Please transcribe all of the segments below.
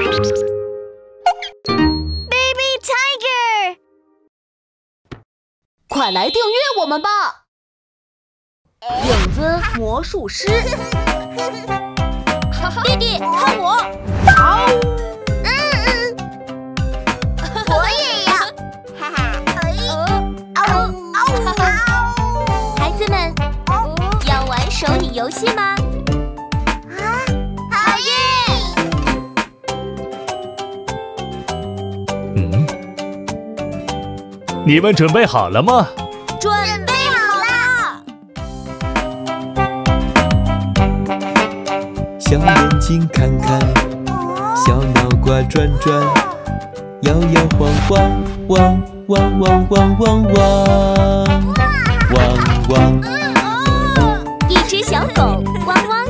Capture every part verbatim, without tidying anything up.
Baby Tiger， 快来订阅我们吧！影子魔术师， 弟弟看我！好，嗯嗯，我也要，哈哈，哦哦哦！ 孩子们，要玩手影游戏吗？ 啊，好耶！ 嗯，你们准备好了吗？ 准备好啦！ 小眼睛看看，小脑瓜转转，摇摇晃晃，汪汪汪汪汪汪，汪汪。 一只小狗汪汪。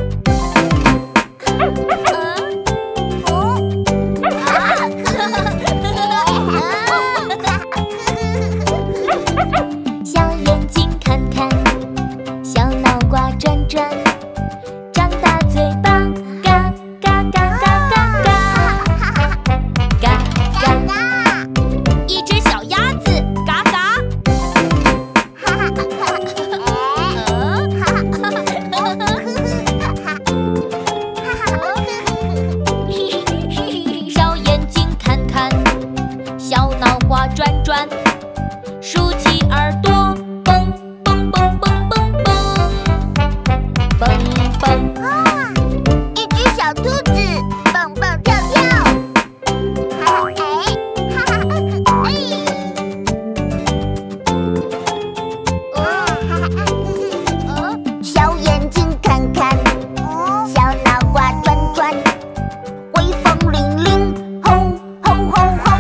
小眼睛看看，小脑瓜转转，张大嘴巴，嘎嘎嘎嘎嘎嘎，嘎嘎。 一只小鸭子，嘎嘎。 小眼睛看看，小脑瓜转转，竖起耳朵，蹦蹦蹦蹦蹦蹦蹦蹦。 一只小兔子，蹦蹦跳跳。哈哈哎，哈哈哎。小眼睛看看，小脑瓜转转，威风凛凛，吼吼吼吼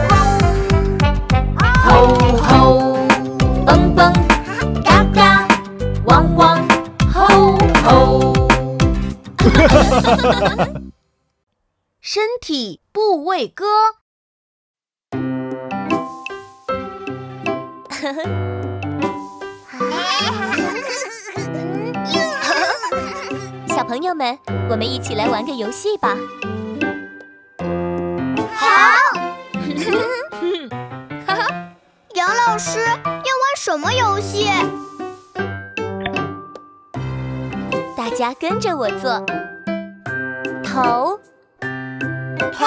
吼吼， 吼吼，蹦蹦，嘎嘎，汪汪，吼吼。 身体部位歌。 小朋友们，我们一起来玩个游戏吧。 好。杨老师要玩什么游戏？ 大家跟着我做。头， 头，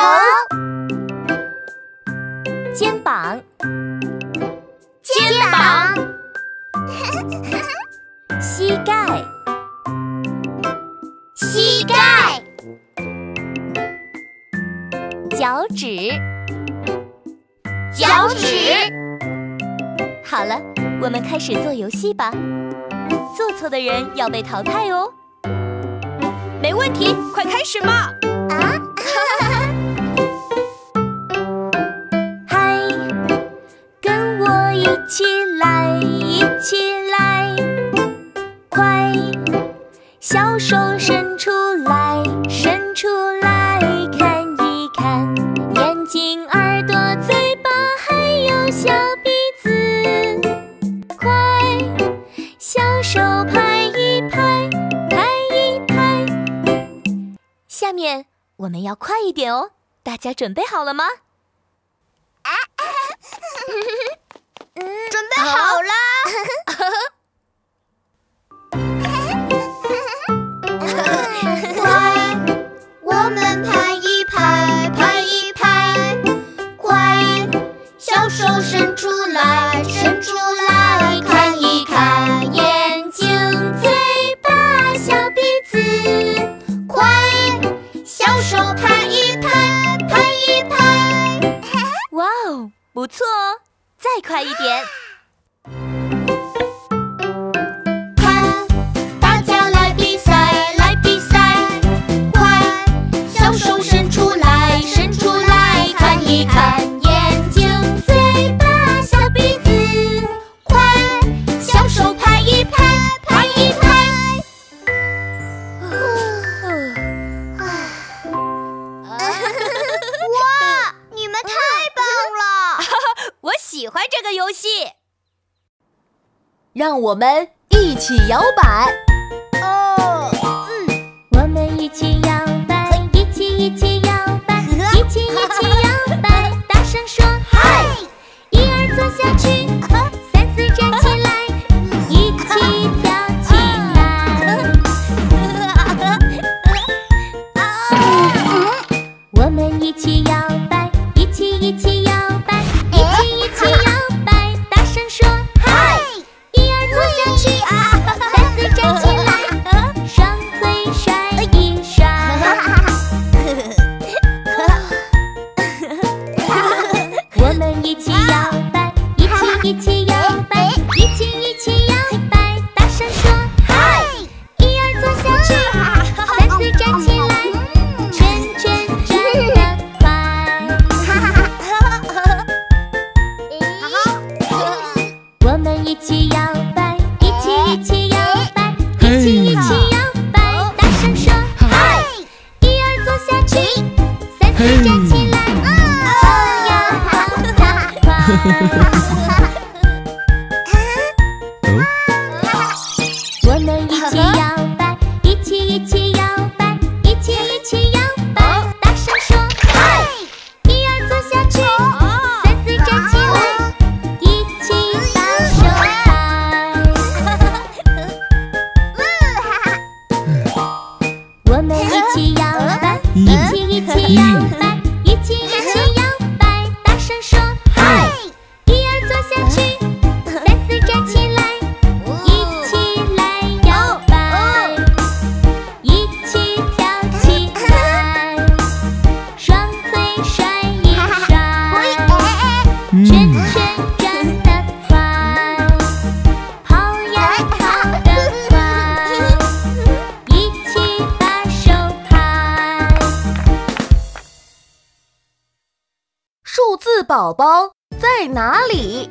肩膀， 肩膀， 膝盖， 膝盖， 脚趾， 脚趾。 好了，我们开始做游戏吧。做错的人要被淘汰哦。 没问题，快开始吧！ 啊！ 嗨，跟我一起来，一起来，快，小手伸出来，伸出来，看一看，眼睛、耳朵、嘴巴，还有小鼻子，快，小手拍一拍，拍一拍。下面我们要快一点哦，大家准备好了吗？ 准备好了。快，我们拍一拍，拍一拍，快，小手伸出来，伸出来，看一看，眼睛、嘴巴、小鼻子，快，小手拍一拍，拍一拍。 哇哦，不错哦，再快一点。 看，大家来比赛，来比赛，快，小手伸出来，伸出来，看一看，眼睛、嘴巴、小鼻子，快，小手拍一拍，拍一拍。哇，你们太棒了！ 我喜欢这个游戏。 让我们一起摇摆。 哦， 我们一起摇摆，一起一起摇摆，一起子站起来，跑呀跑呀跑。我们一起摇摆，一起一起摇摆，一起一起摇摆，大声说嗨！一二坐下去，三四站起来，一起把手拍。我们一起摇摆，一起一起摇摆，一起一起摇摆，大声说嗨！一二坐下去，三四站起来。 数字宝宝在哪里？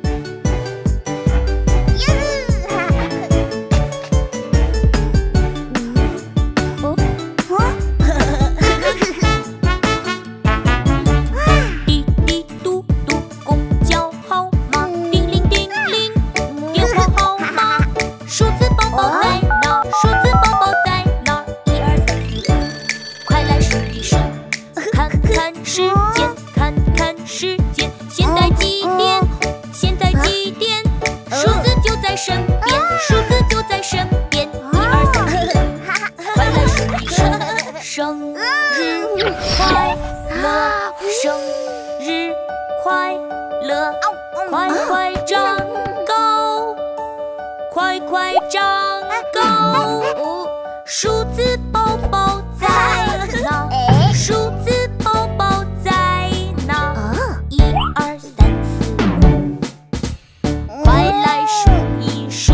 滴滴嘟嘟公交号码，叮铃叮铃电话号码，数字宝宝在哪？数字宝宝在哪？一二三四五，快来数一数，看看时间。看看时间，现在几点？现在几点？数字就在身边，数字就在身边。一二三四五，快来数一数。生日快乐，生日快乐，快快长高，快快长高。数字宝宝在哪？数字宝宝在哪？一二三四五，快来数一数。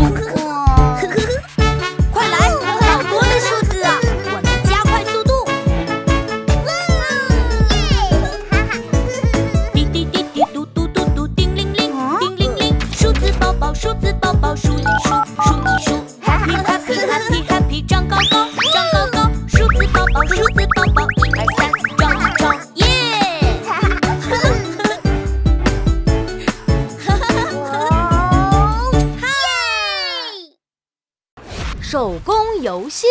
快来，好多的数字啊！我们加快速度。滴滴滴滴嘟嘟嘟嘟，叮铃铃，叮铃铃。数字宝宝，数字宝宝，数一数，数一数。Happy happy happy happy， 长高高，长高高。数字宝宝，数字宝宝，一二三，长长耶！ 手工游戏。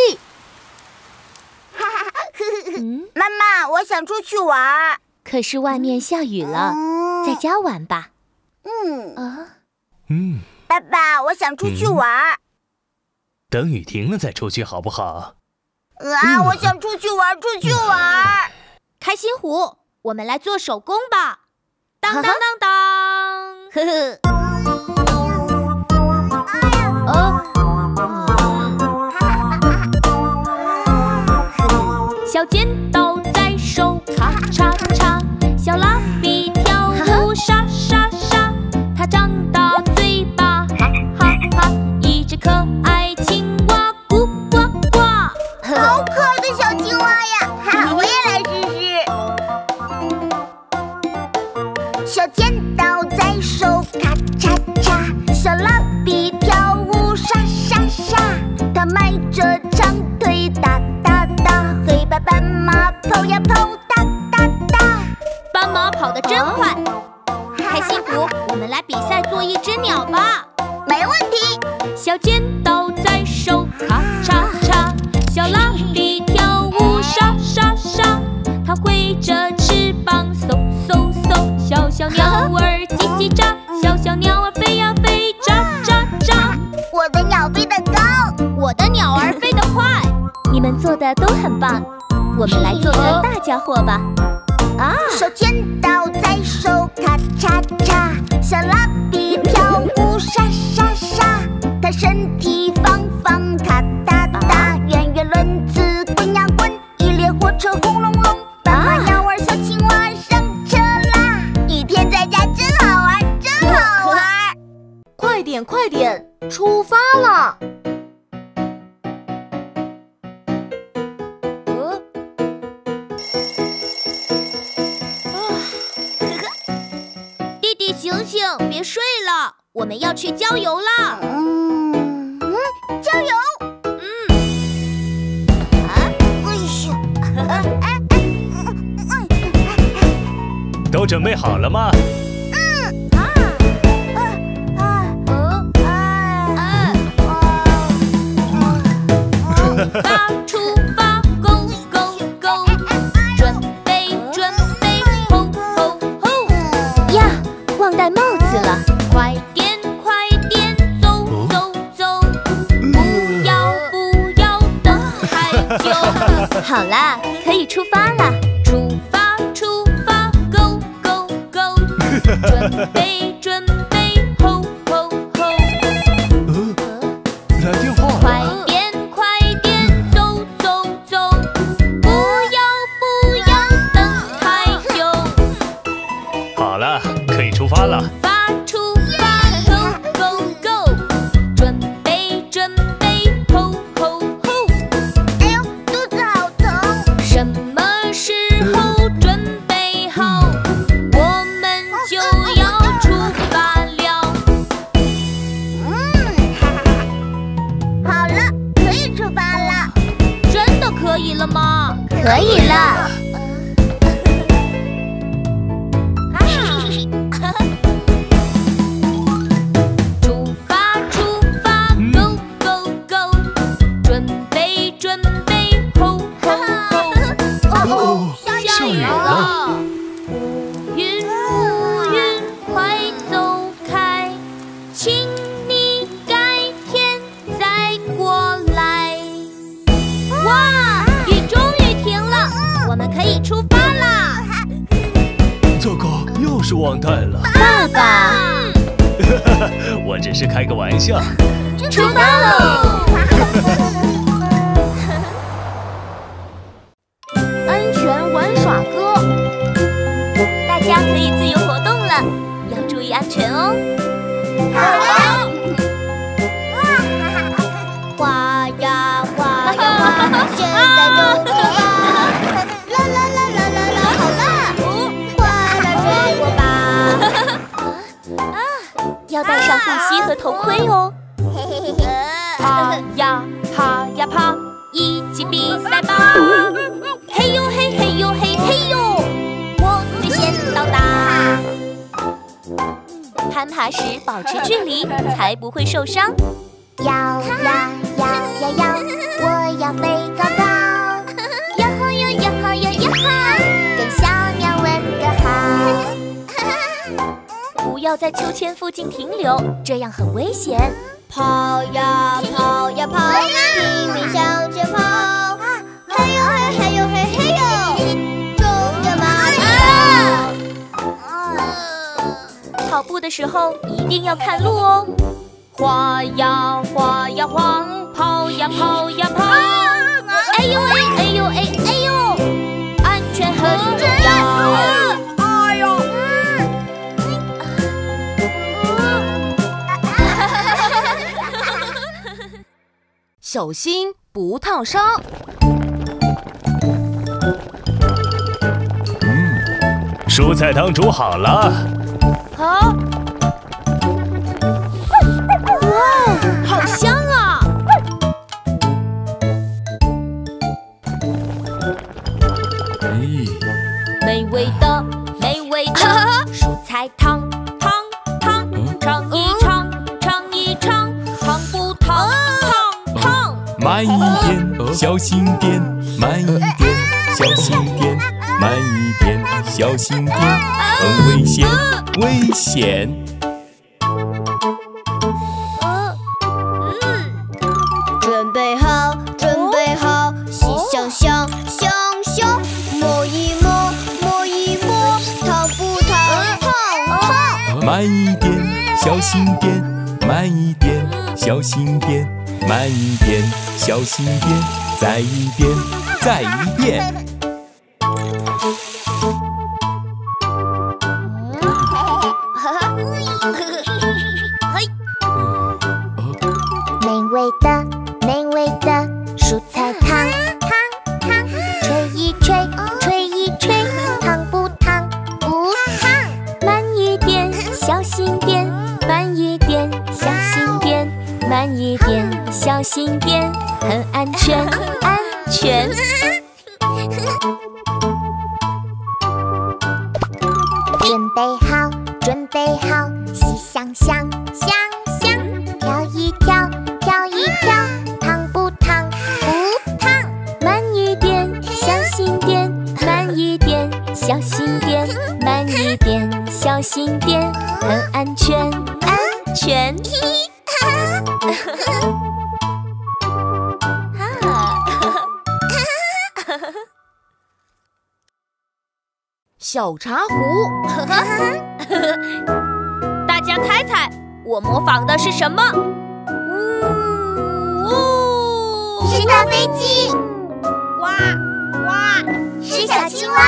嗯，妈妈，我想出去玩。 可是外面下雨了， 嗯、 在家玩吧。 嗯啊， 嗯， 爸爸，我想出去玩。嗯、 等雨停了再出去好不好？ 啊，嗯、我想出去玩，出去玩。 开心果，我们来做手工吧。当当当当，呵呵。哦。小剪刀在手，咔嚓嚓；小蜡笔跳舞，沙沙沙。它张大嘴巴，哈哈哈！一只可爱青蛙，呱呱呱。 好可爱的小青蛙呀！哈，我也来试试。小剪刀在手，咔嚓嚓；小蜡笔跳舞，沙沙沙。它迈着长腿，哒哒哒。黑白斑马跑呀跑，哒哒哒。 斑马跑得真快。开心果，我们来比赛做一只鸟吧。 没问题。 小剪刀在手，咔嚓嚓；小蜡笔跳舞，沙沙沙。它挥着翅膀，嗖嗖嗖。小小鸟儿叽叽喳，小小鸟儿飞呀飞，喳喳喳。 我的鸟飞得高， 我的鸟儿飞得快。你们做的都很棒，我们来做个大家伙吧。啊！ 小剪刀在手，咔嚓嚓；小蜡笔飘舞，沙沙沙。它身体方方，咔哒哒；圆圆轮子滚呀滚，一列火车轰隆隆。斑马鸟儿小青蛙上车啦！雨天在家真好玩，真好玩！ 快点快点，出发啦！ 醒醒，别睡了，我们要去郊游啦！ 嗯嗯，郊游。 嗯。啊， 哎呦！哎哎哎哎！ 都准备好了吗？ 出发，出发 ，Go Go Go！ 准备准备 ，Ho Ho Ho！ 呀，忘戴帽子了。 快点快点走走走，不要不要等太久。 好啦，可以出发啦！ 出发出发 ，Go Go Go！ 准备准备 ，Ho Ho Ho！ 来电话了。 快点快点走走走，不要不要等太久。 好了，可以出发了。 发出发 ，Go Go Go！ 准备准备 ，Ho Ho Ho！ 哎呦，肚子好疼！ 什么时候准备好，我们就要出发了。 嗯，哈哈哈！好了，可以出发了。 真的可以了吗？ 可以了。 出发出发 ，Go Go Go！ 准备准备 ，Ho Ho Ho！ 哦， 下雨了。 乌云乌云快走开，请你改天再过来。哇，雨终于停了，我们可以出发啦！ 糟糕，又是忘带了。 爸爸， 我只是开个玩笑。 出发喽！ 安全玩耍歌。 大家可以自由活动了，要注意安全哦。 好了。滑呀滑呀滑，现在就出发！啦啦啦啦啦啦，好了，快来追我吧！ 要戴上护膝和头盔哦。 嘿嘿嘿嘿。 爬呀爬呀爬，一起比赛吧！嘿呦嘿嘿呦嘿嘿呦，我最先到达。攀爬时保持距离，才不会受伤。 摇呀摇呀摇，我要飞高高。摇吼哟摇吼哟摇吼，跟小鸟问个好。 不要在秋千附近停留，这样很危险。 跑呀跑呀跑，拼命向前跑。嘿呦嘿嘿呦嘿嘿呦，终点马上。 跑步的时候一定要看路哦。滑呀滑呀滑，跑呀跑呀跑。哎呦哎哎呦哎哎呦，安全很重要。 哎呦！ 小心不烫伤。 蔬菜汤煮好了。 啊！哇，好香啊！美味的，美味的蔬菜汤，汤汤，尝一尝，尝一尝，烫不烫？烫烫！ 慢一点，小心点，慢一点，小心点，慢一点，小心点，很危险，危险！ 准备好，准备好，洗香香，香香，摸一摸，摸一摸，烫不烫？烫烫！ 慢一点，小心点，慢一点，小心点，慢一点，小心点，再一遍，再一遍。 美味的，美味的蔬菜汤，汤汤，吹一吹，吹一吹，烫不烫？不烫。 慢一点，小心点，慢一点，小心点，慢一点，小心点，很安全，安全。 备好，准备好，喜香香香香，跳一跳，跳一跳，烫不烫？不烫。 慢一点，小心点，慢一点，小心点，慢一点，小心点，很安全，安全。 小茶壶， 大家猜猜，我模仿的是什么？呜呜， 是大飞机。 呱呱， 是小青蛙。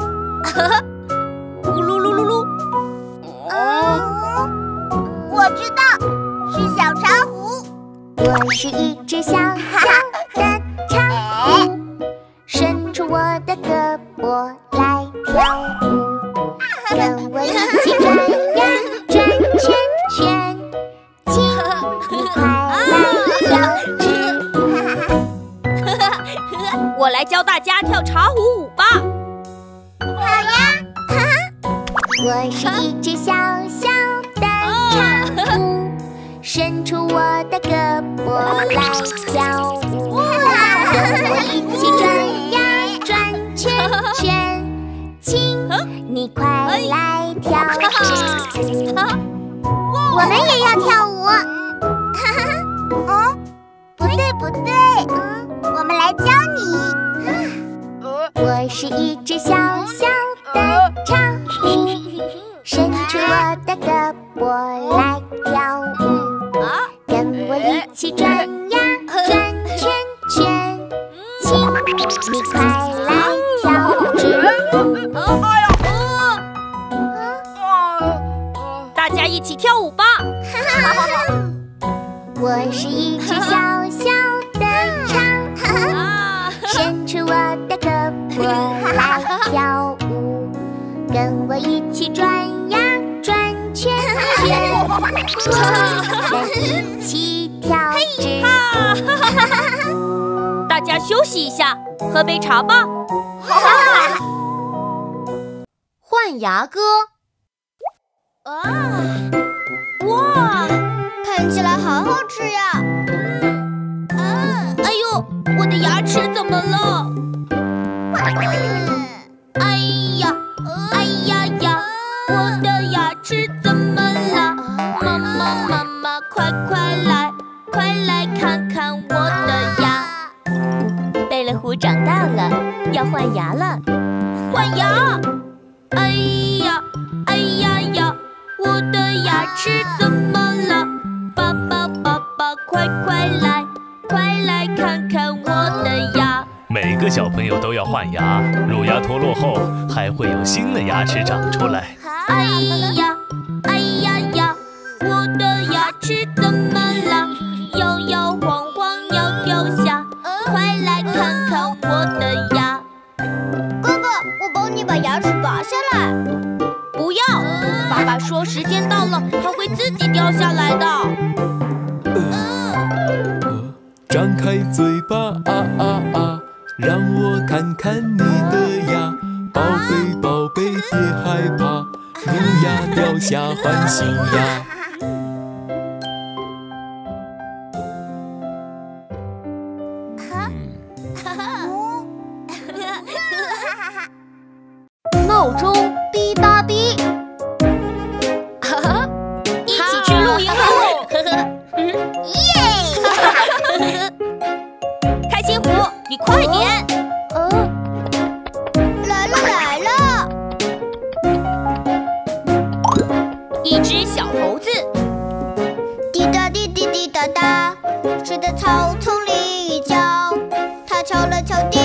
咕噜噜噜噜。 哦，我知道，是小茶壶。我是一只小小的茶壶，伸出我的胳膊来跳舞，跟我一起转呀转圈圈，请你快来跳支舞。 我来教大家跳茶壶舞吧。 好呀，我是一只小小的茶壶，伸出我的胳膊来跳舞，跟我一起转呀转圈圈，请你快来跳支舞。我们也要跳舞。哦，不对不对，嗯，我们来教你。我是一只小小的茶壶，伸出我的胳膊来跳舞，跟我一起转呀转圈圈，请你快来跳支舞。 大家一起跳舞吧。 我是一只小小的茶壶，伸出我的胳膊来跳舞，跟我一起转呀转圈圈，我们一起跳支舞。 大家休息一下，喝杯茶吧。 换牙歌。 啊！哇， 看起来好好吃呀！ 嗯，哎呦，我的牙齿怎么了？哎呀，哎呀呀，我的牙齿怎么了？妈妈妈妈，快快来，快来看看我的牙！ 贝勒虎长大了，要换牙了。 换牙！哎呀，哎呀呀！我的牙齿怎么了？爸爸爸爸，快快来，快来看看我的牙！ 每个小朋友都要换牙，乳牙脱落后还会有新的牙齿长出来。 哎呀，哎呀呀，我的牙齿怎么了？摇摇晃晃要掉下，快来看看我的牙！ 哥哥，我帮你把牙齿拔下来。 不要！爸爸说时间到了，它会自己掉下来的。 呃，张开嘴巴啊啊啊，让我看看你的牙，宝贝宝贝别害怕，乳牙掉下换新牙。 闹钟滴答滴。 一起去露营喽！ 耶！ 开心虎，你快点！ 来了来了！ 一只小猴子， 滴答滴滴滴答答，睡在草丛里一觉，它敲了敲钉，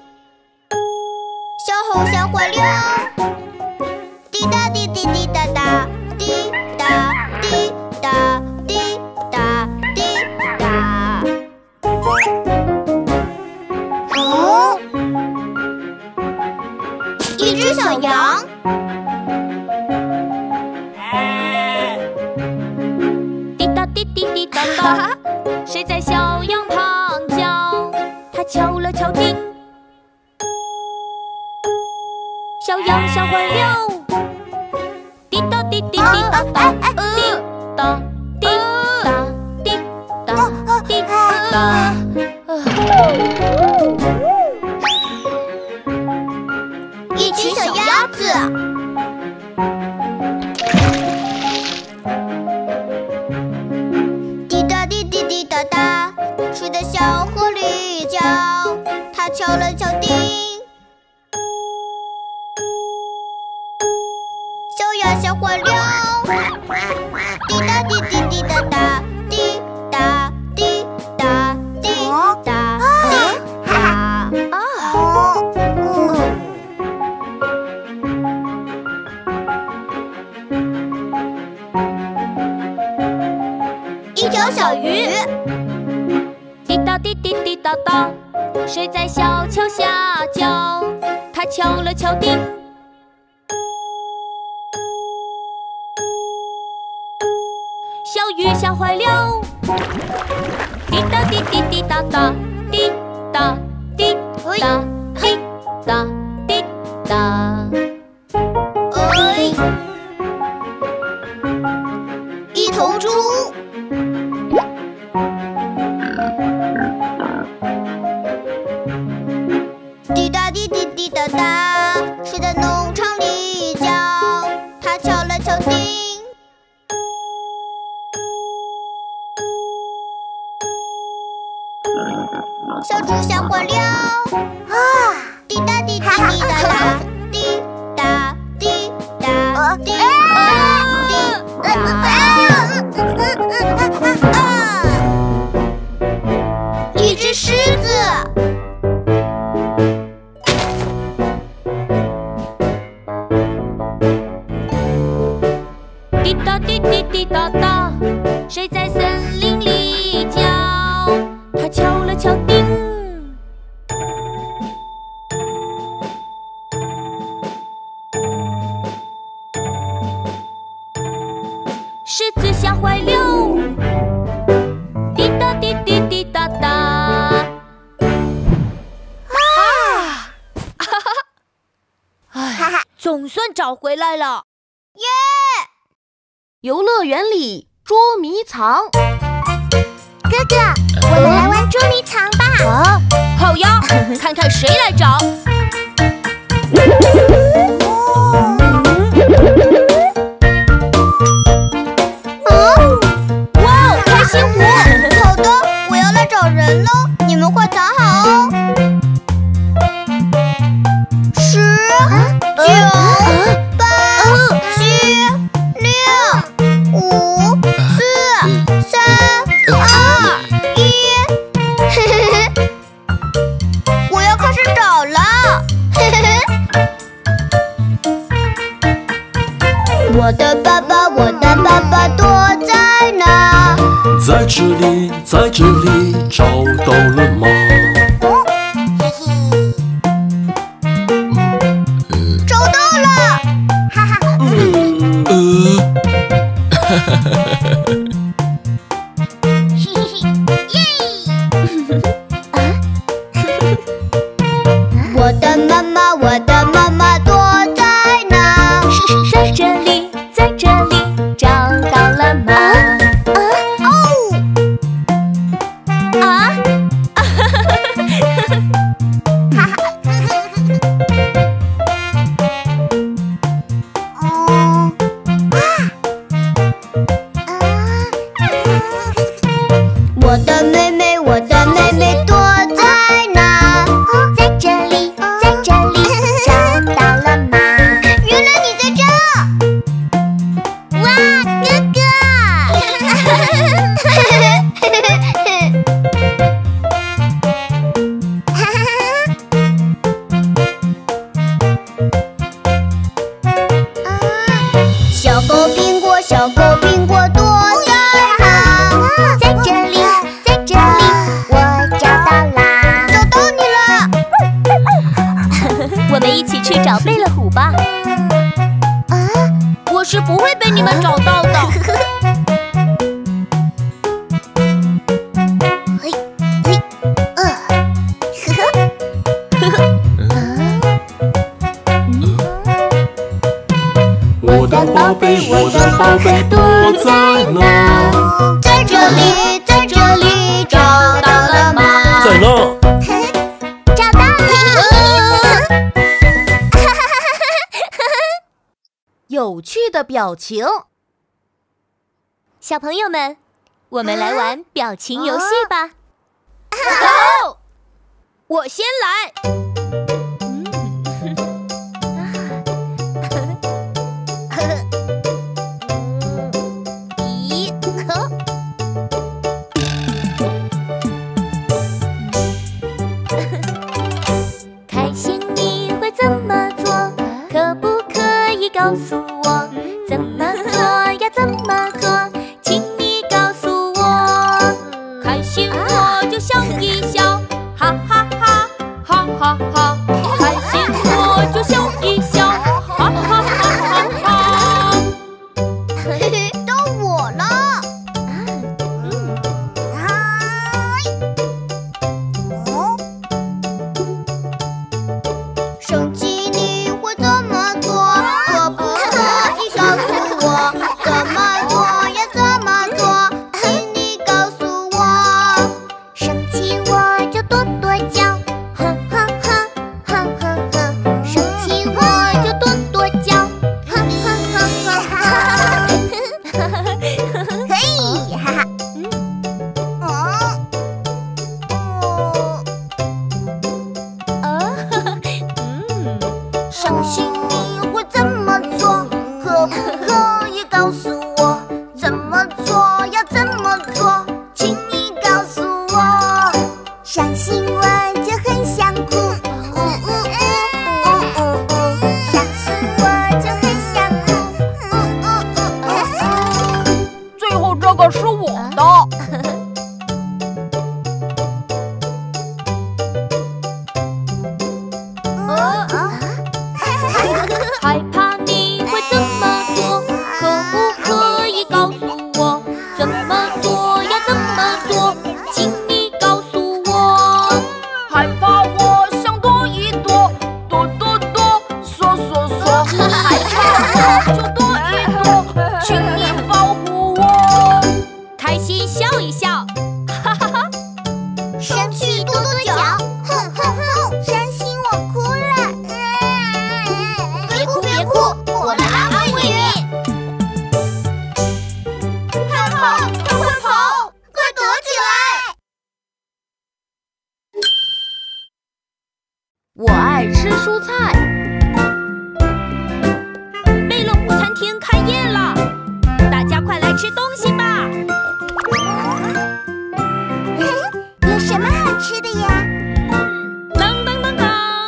小猴吓坏了。滴答滴滴滴答答，滴答滴答滴答滴答。哦，一只小羊。 滴答滴滴滴答答，谁在小羊旁叫？它敲了敲钉，小羊吓坏了。 吧，滴答滴答滴答滴答。 一群小鸭子。滴答滴滴滴答答，水在小河里搅，它敲了敲钉。小鸭吓坏了，滴答滴滴滴答答，滴答滴答滴答滴答。啊！一条小鱼， 滴答滴滴滴答答，水在小桥下搅，它敲了敲钉。小鱼吓坏了，滴答滴滴滴答答，滴答滴答滴答滴答。 哎，一头猪。滴答滴滴滴答答，水在农场里搅，它敲了敲钉。小猪吓坏了，啊！滴答滴滴滴答答，滴答滴答滴答滴答。一只狮子。 滴答滴滴滴答答，水在森林里搅，它敲了敲钉。狮子吓坏了，滴答滴滴滴答答。啊！哈哈！哎，总算找回来了。 耶！ 游乐园里捉迷藏。 哥哥，我们来玩捉迷藏吧。 啊，好呀，看看谁来找。哇，开心果！ 好的，我要来找人了，你们快藏好哦。十、九、八、七、六、五、四、三、二、一。嘿嘿嘿，我要开始找了。嘿嘿嘿。我的爸爸，我的爸爸躲在哪？ 在这里，在这里，找到了吗？ 找到了！哈哈。 呃，哈哈哈哈。 嘿嘿嘿，耶！我的妈妈，我的妈妈躲在哪？ 在这里，在这里，找到了吗？ 我的妹妹，我的妹妹躲在哪？ 在这里，在这里，找到了吗？ 原来你在这！ 哇，哥哥！ 小狗苹果，小狗苹果躲在哪？ 在这里，在这里，我找到啦！ 找到你了！ 我们一起去找贝勒虎吧。我是不会被你们找到的。 嘿，嘿，呃，呵呵，呵呵。 我的宝贝，我的宝贝躲在哪？ 在这里，在这里，找到了吗？ 在哪？ 找到了！ 有趣的表情。 小朋友们，我们来玩表情游戏吧。 好，我先来。 告诉我怎么做呀？怎么做？请你告诉我。 开心我就笑一笑，哈哈哈，哈哈哈。开心我就笑一笑，哈哈哈哈哈。 嘿嘿，到我了。生气你会怎么做？可不可以告诉我怎么做呀？怎么做？请你告诉我。生气我就跺跺脚，哼哼哼，哼哼哼。生气我就跺跺脚，哼哼哼哼哼。嘿，哈哈，嗯，哦， 哦，嗯， 伤心你会怎么做？可不可以告诉我怎么做呀？怎么做？请你告诉我。伤心我就很想哭，呜呜呜，呜呜呜。伤心我就很想哭，呜呜呜呜。 最后这个是我的。害怕你会怎么做？可不可以告诉我怎么做呀？怎么做？请你告诉我。害怕我想躲一躲，躲躲躲，缩缩缩。害怕我就躲一躲，请你保护我。开心笑一笑，哈哈哈。 生气跺跺脚，哼哼哼。伤心我哭了，别哭别哭，我来安慰你。害怕，快快跑，快躲起来！ 我爱吃蔬菜。 贝乐午餐厅开业了，大家快来吃东西吧！ 有什么好吃的呀？ 噔噔噔噔！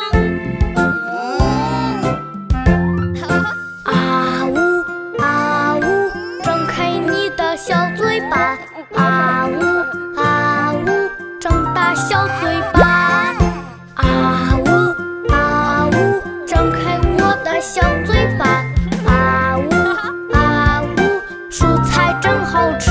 啊呜啊呜，张开你的小嘴巴，啊呜啊呜，张大小嘴巴，啊呜啊呜，张开我的小嘴巴，啊呜啊呜，蔬菜真好吃。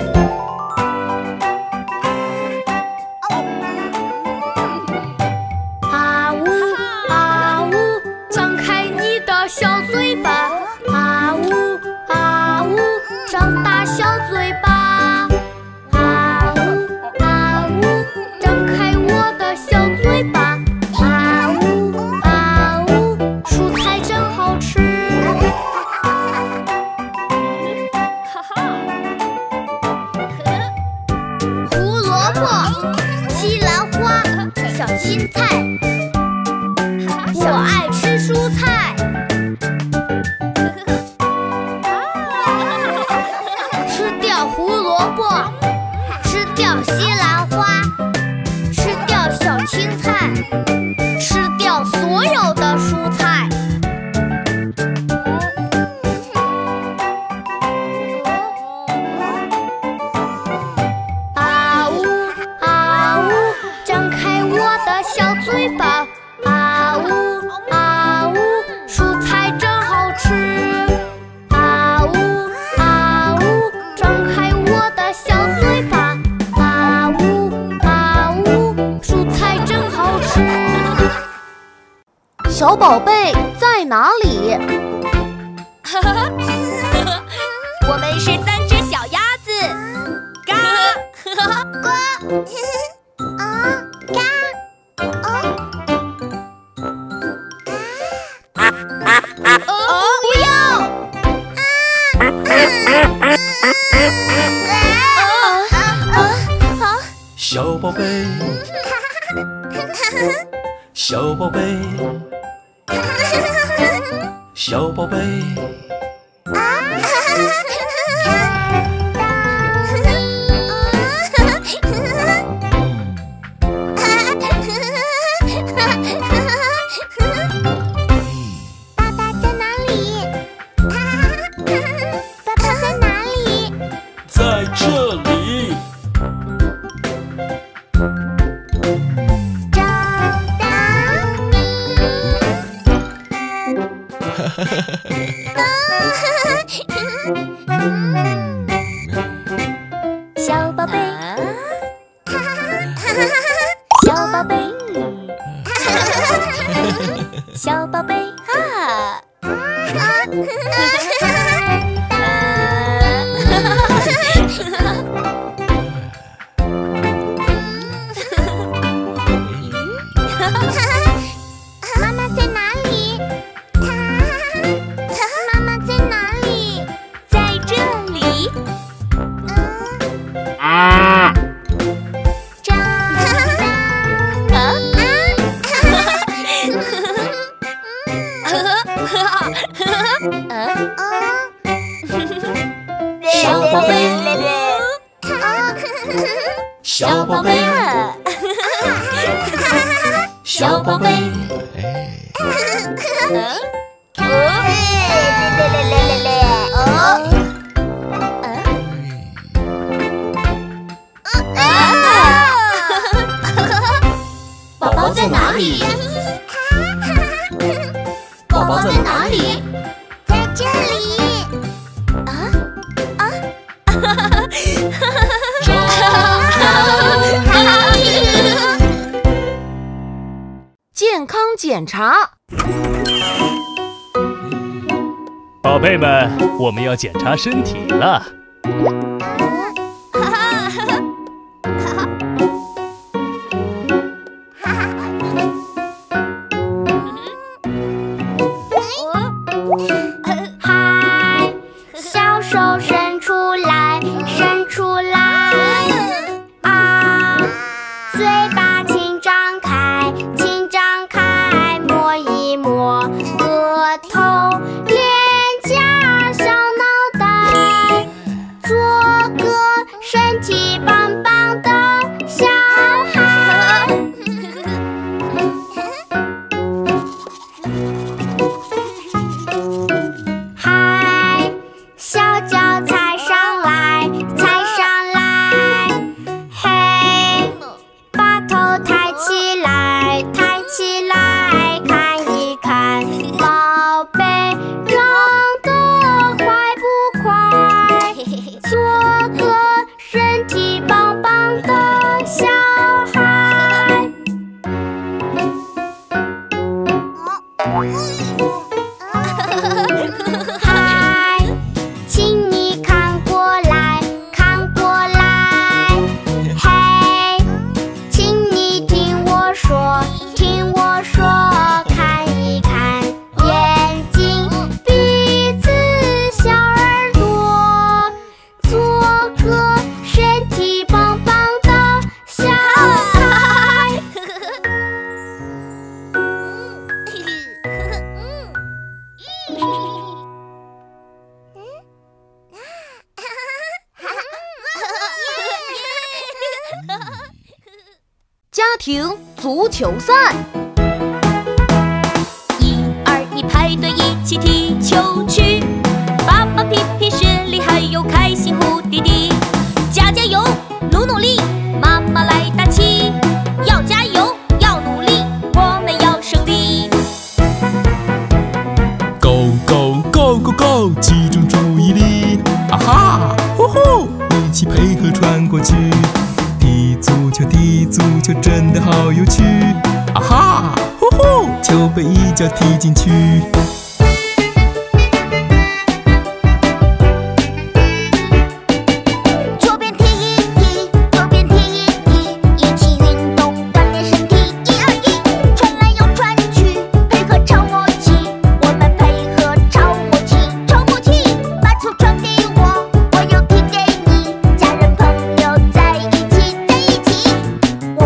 啊呜啊呜，张开你的小嘴巴，啊呜啊呜，张大小嘴巴，啊呜啊呜，张开我的小嘴巴，啊呜啊呜，蔬菜真好吃。 哈哈！ 胡萝卜、西兰花、小青菜，我爱吃蔬菜。吃掉胡萝卜，吃掉西兰花，吃掉小青菜，吃掉所有的蔬菜。 啊呜啊呜，张开我的小嘴巴，啊呜啊呜，蔬菜真好吃。啊呜啊呜，张开我的小嘴巴，啊呜啊呜，蔬菜真好吃。 小宝贝在哪里？ 哈哈哈！ 贝，小宝贝，小宝贝。 爸爸在哪里？爸爸在哪里？ 在这里。 找到小宝贝，小宝贝，小宝贝，哈！ 妈妈在哪里？妈妈在哪里？ 在这里。 啊！找小宝贝，小宝贝，小宝贝。宝宝在哪里？宝宝在哪里？ 在这里。 健康检查。 宝贝们，我们要检查身体了。 嗨，小手伸出来，伸出来。啊，嘴巴请张开，请张开，摸一摸额头、脸颊、小脑袋，做个身体棒棒的小孩。嗨，小脚踩上来，踩上来。嘿，把头抬起来，抬起来，看一看，宝贝长得快不快？做个身体棒棒的小孩。嗨，请你看过来，看过来。嘿，请你听我说，听我说，看一看，眼睛、鼻子、小耳朵，做个身体棒棒的小孩。 家庭足球赛。 一二一，排队一起踢球去。爸爸皮皮是厉害又开心胡弟弟，加加油，努努力，妈妈来打气，要加油，要努力，我们要胜利。 Go go go go go， 集中注意力，啊哈，呼呼，一起配合穿过去。踢足球，踢足球，真的好有趣，啊哈，呼呼，球被一脚踢进去。 左边踢一踢，右边踢一踢，一起运动锻炼身体。一二一，传来又传去，配合超默契。我们配合超默契，超默契。把球传给我，我又踢给你。家人朋友在一起，在一起。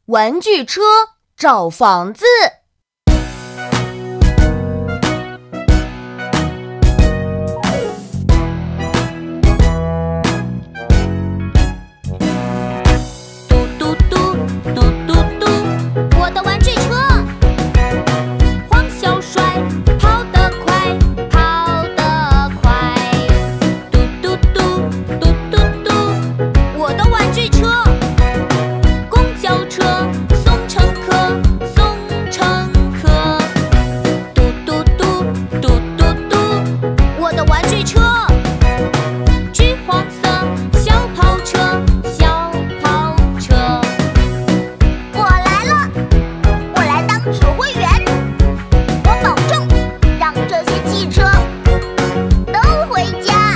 玩具车找房子。 嘟嘟嘟嘟嘟嘟，我的玩具车。黄小帅跑得快，跑得快。嘟嘟嘟嘟嘟嘟，我的玩具车。公交车送乘客，送乘客。嘟嘟嘟嘟嘟嘟，我的玩具车。橘黄色小跑车，小跑车。 我来了，我来当指挥员，我保证让这些汽车都回家。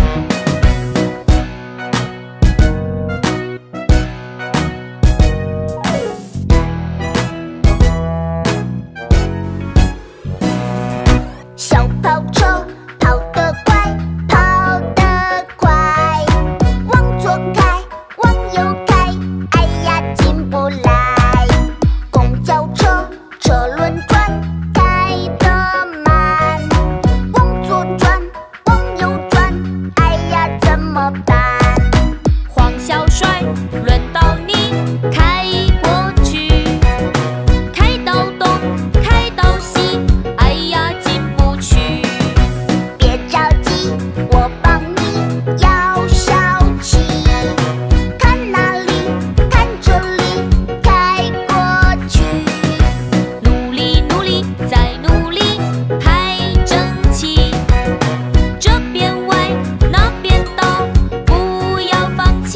小跑车跑得快，跑得快，往左开，往右开，哎呀进不来。公交车车轮转，开得慢，往左转，往右转，哎呀怎么办？ 黄小帅，轮到你开过去，开到东，开到西，哎呀进不去。 别着急，我帮你摇小旗，看哪里，看这里，开过去。 努力努力再努力，排整齐。这边歪，那边倒，不要放弃。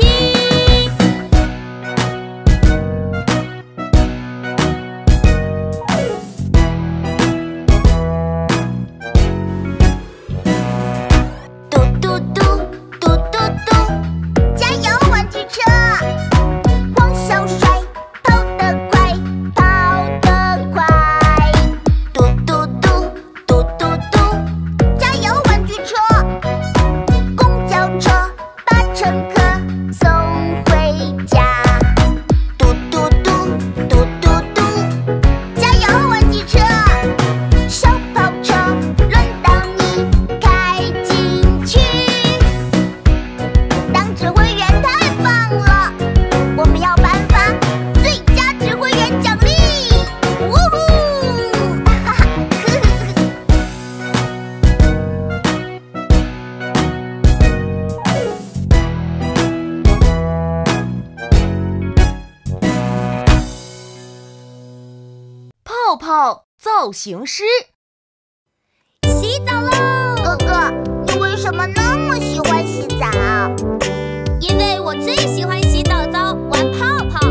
嘟嘟嘟嘟嘟嘟，加油玩具车！黄小帅跑得快，跑得快。嘟嘟嘟嘟嘟嘟，加油玩具车！公交车把乘客送回家。嘟嘟嘟嘟嘟嘟，加油玩具车！小跑车轮到你开进去。当指挥员太棒了，我们要颁发最佳指挥员奖励。呜呼！哈哈，呵呵呵。 泡泡造型师。 洗澡喽！哥哥，你为什么那么喜欢洗澡？ 因为我最喜欢洗澡澡，玩泡泡。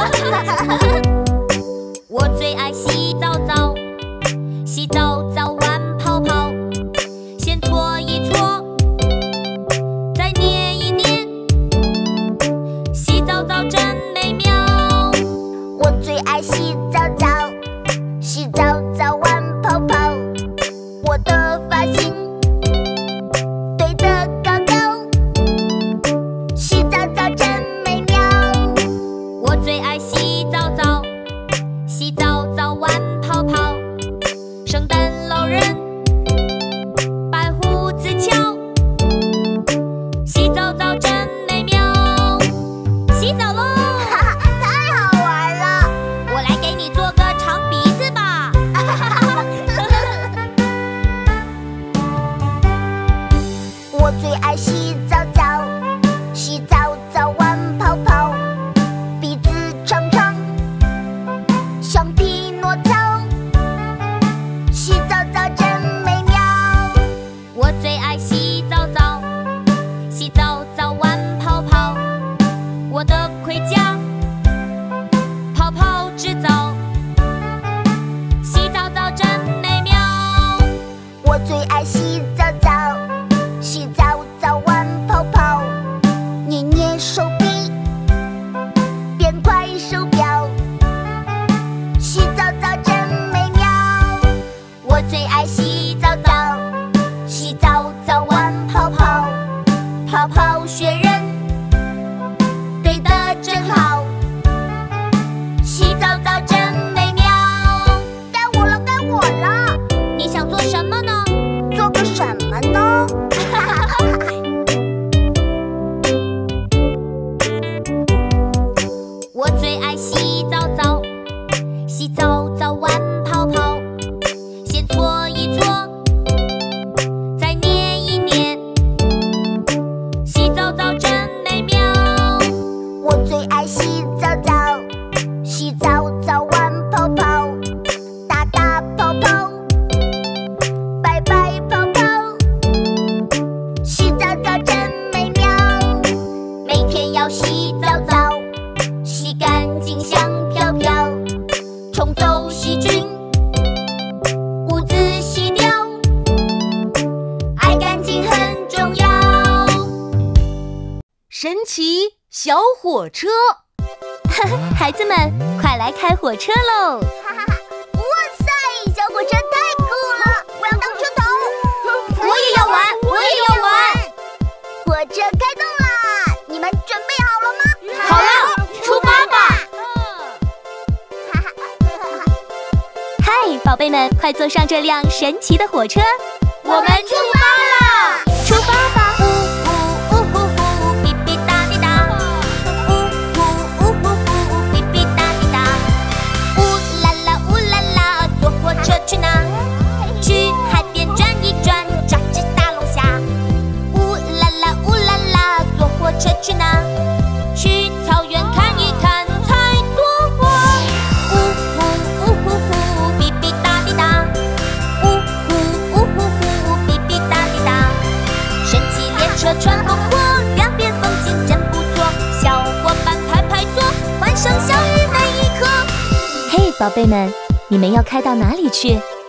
我最爱洗澡澡，洗澡澡玩泡泡。先搓一搓，再捏一捏，洗澡澡真美妙。 我最爱洗澡澡，洗澡澡玩泡泡。我的发型堆得高高，洗澡澡真美妙。 我最爱洗澡澡，洗澡澡玩泡泡。圣诞老人，白胡子翘，洗澡澡真美妙。洗澡喽！ 哈哈，太好玩了！ 我来给你做个长鼻子吧。 我最爱洗澡澡，洗澡澡玩泡泡，鼻子长长，像匹诺曹。 菌，屋子洗掉，爱干净很重要。 神奇小火车， 孩子们快来开火车喽！ 哇塞，小火车太酷了！我要当车头。我也要玩，我也要玩。火车开动啦！你们准备好了吗？ 好了，出发吧！ 嗨，宝贝们，快坐上这辆神奇的火车！ 我们出发啦！ 出发吧！ 呜呼呜呼呼，哔哔哒滴哒。呜呼呜呼呼，哔哔哒滴哒。呜啦啦呜啦啦，坐火车去哪？去海边转一转，抓只大龙虾。呜啦啦呜啦啦，坐火车去哪？去草原看一看采朵花。呜呼呜呼呼，哔哔哒滴哒。呜呼呜呼呼，哔哔哒滴哒。神奇列车穿风过，两边风景真不错。小伙伴排排坐，欢声笑语每一刻。 嘿，宝贝们，你们要开到哪里去？